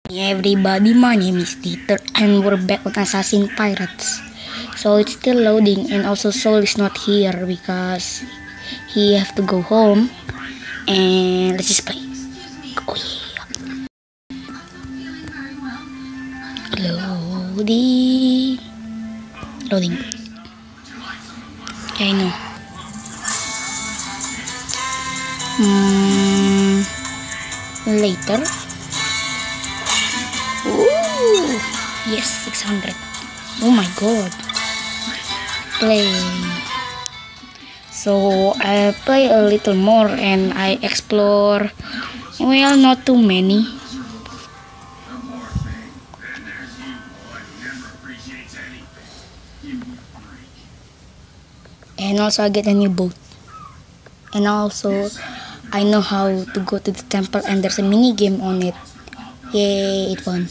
Hey everybody, my name is Dieter and we're back on Assassin Pirates. So it's still loading and also Soul is not here because he have to go home and let's just play. Oh yeah. Loading. Loading. Yeah, I know. Later. Ooh, yes, 600. Oh my god. Play. So I play a little more and I explore. Well, not too many. And also I get a new boat. And also I know how to go to the temple and there's a mini game on it. Yay, it won.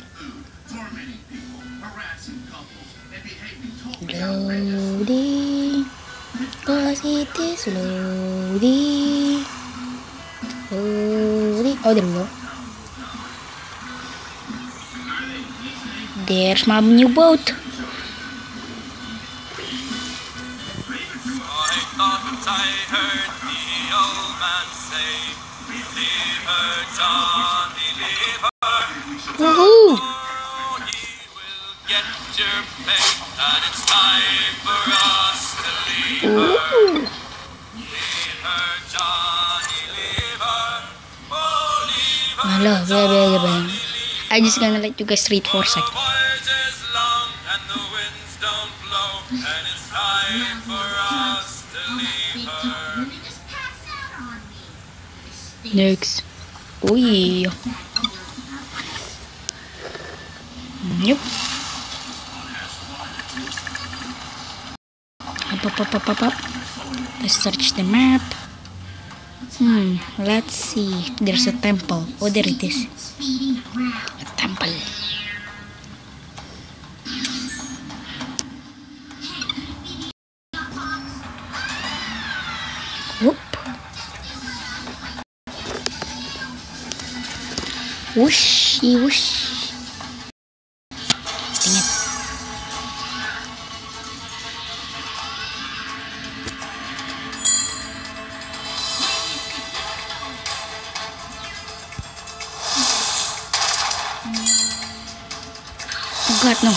Loading, cause it is loading. Loading. Oh, there we go. There's my new boat. I heard the old man say, leave her, Johnny, leave her. Woohoo! Oh, he will get your pay, and it's time for us to leave her. Leave her, Johnny, leave her. Oh, leave her, Hello, Johnny, I just gonna let you guys read for a sec. the voyage is long, and the winds don't blow, and it's time for us to leave her. Next. Oh yeah. Yep. Up. Let's search the map. Let's see. There's a temple. Oh, there it is. A temple. Whoop. Whooshy whoosh. Dang it. Oh god, no.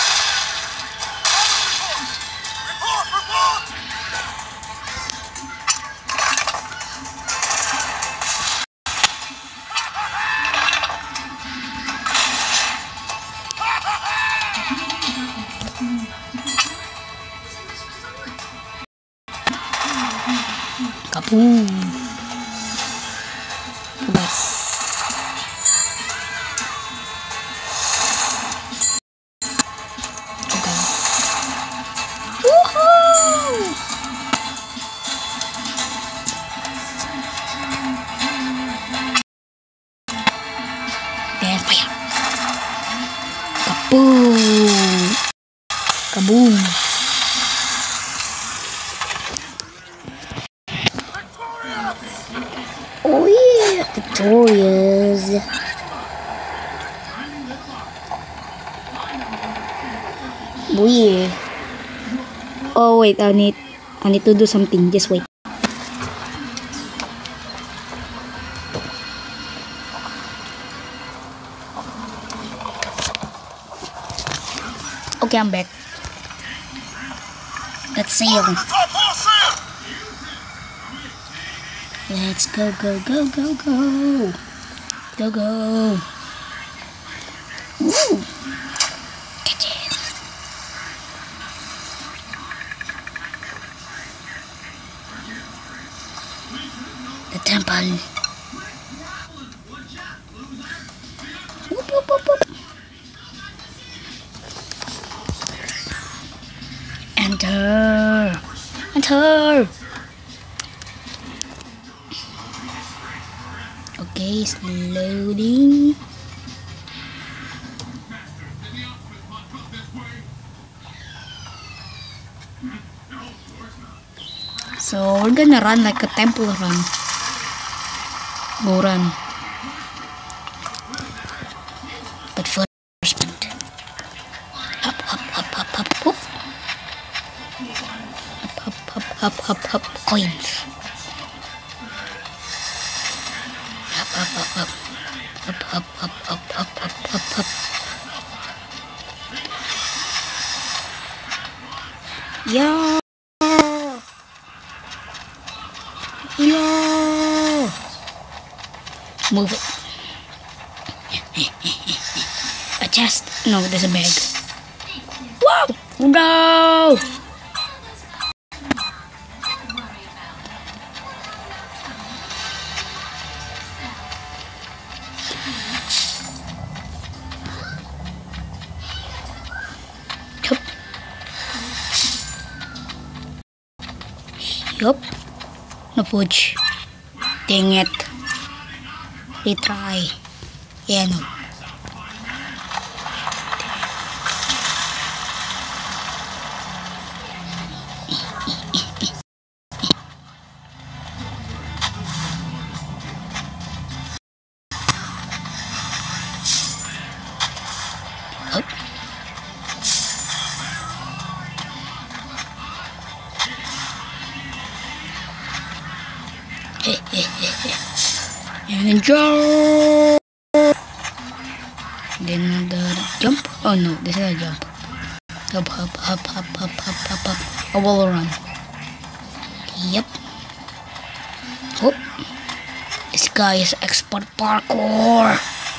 Kaboom. Bye. Okay. Woohoo! Then fire. Kaboom. Kaboom. Oh yeah, victorious. Oh yeah. Oh wait, I need to do something. Just wait. Okay, I'm back. Let's sail. Let's go. Go. Woo. Catch it. The temple. Whoop. Enter. Okay, it's loading. So we're gonna run like a temple run. Go run. But first, hop, hop, hop, hop, hop, hop. Hop, hop, hop, hop, hop, coins. Hop, hop, hop, hop. Hop, hop, hop, hop, hop, hop, hop, hop. Yo! Yo! Move it. A chest. No, there's a bag. Wow! No! Yup. No fudge. Dang it. Retry. Yeah, no. Up. And jump. Then the jump. Oh no, this is a jump. Hop, hop, hop, hop, hop, hop, hop, hop. A wall run. Yep. Oh, this guy is expert parkour.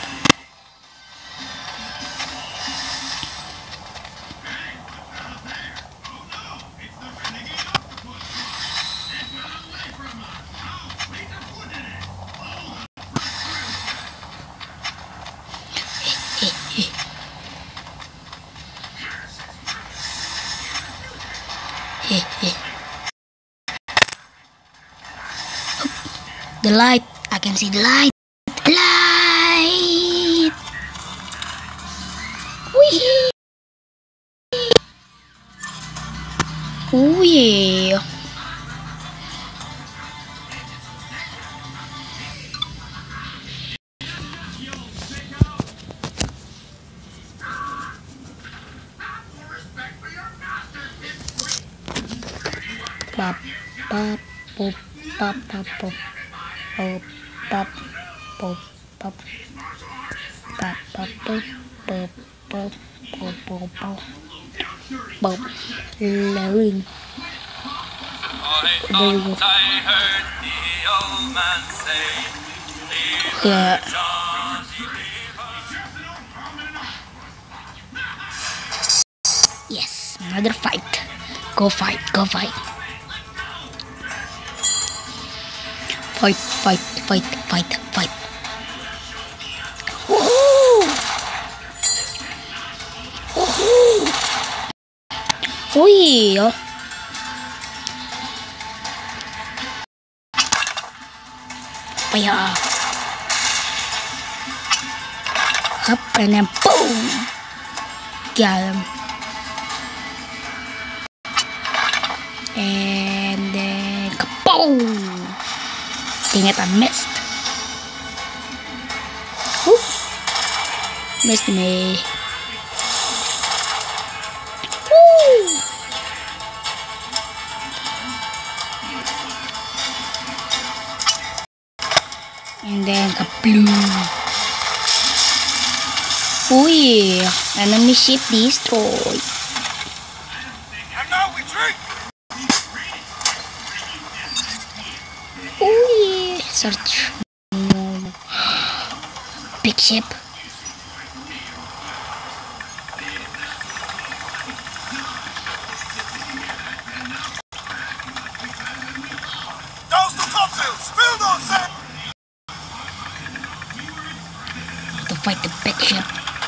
The light. I can see the light. Light. Wee. Oh yeah. Pop, pop, pop, pop, pop, pop. Pop, pop, pop, pop, pop, pop, pop, pop, pop, pop, pop, pop, pop, loading. I thought I heard the old man say, leave Yeah. Johnny, leave her. Yes, another fight. Go fight, go fight. Fight, fight, fight, fight, fight. Woohoo! Woohoo! Oh yeah. Fire. Up and then boom. Got him. And then kaboom. Dang it, I missed. Whoop. Missed me. Woo. And then kabloom. Oh yeah, enemy ship destroyed. And now we drink. Oh yeah, search. Big ship. Those the topsails. Fill those sails. To fight the big ship.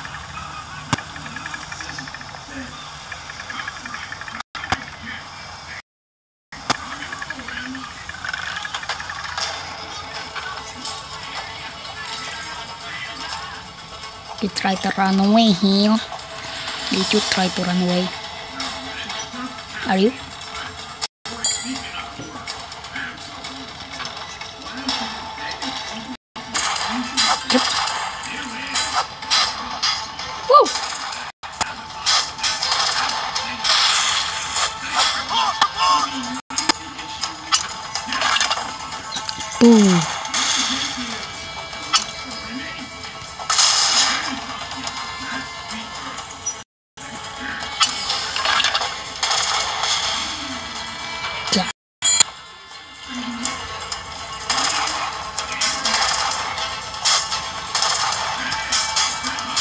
You try to run away here. Did you try to run away? Are you? Yep.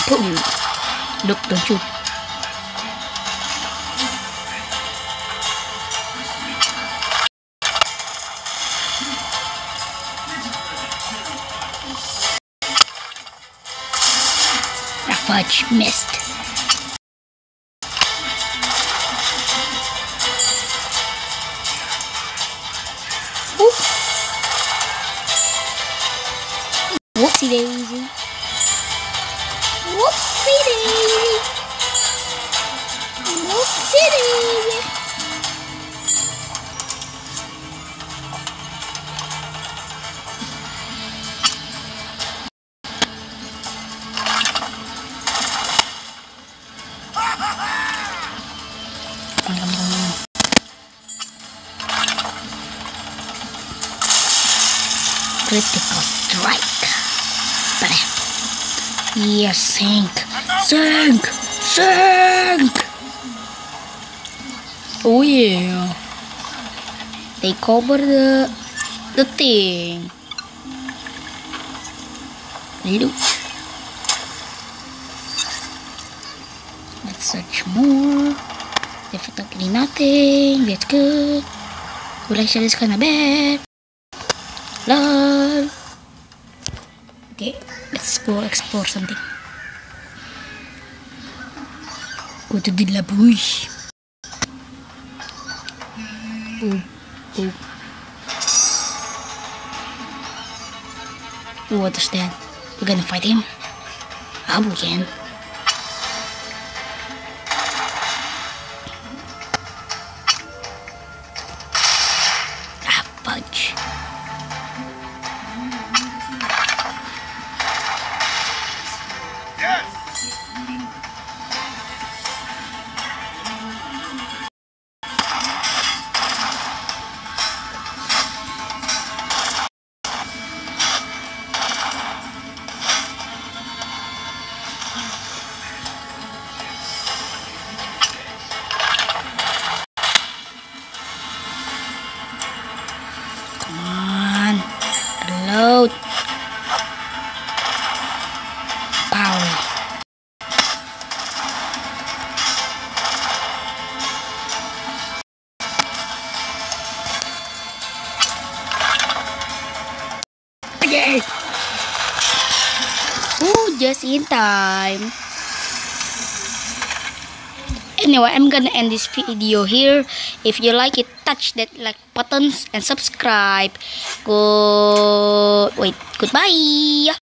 Boom. Look, don't shoot. Fudge missed. Oop. Whoopsie daisy. Whoopsie daisy. Whoopsie daisy. Critical strike. Bam. Yes, sink. Sink. Sink. Oh yeah. They cover the thing. Look. Let's search more. Definitely nothing. That's good. Collection is kinda bad. Lol. Okay, let's go explore something. Go to the bush. Oh, oh. What is that? We're gonna fight him? Ah, we can. Ah, fudge. Reload. Power. Okay. Ooh, just in time. Anyway, I'm gonna end this video here. If you like it, touch that like buttons and subscribe. Goodbye.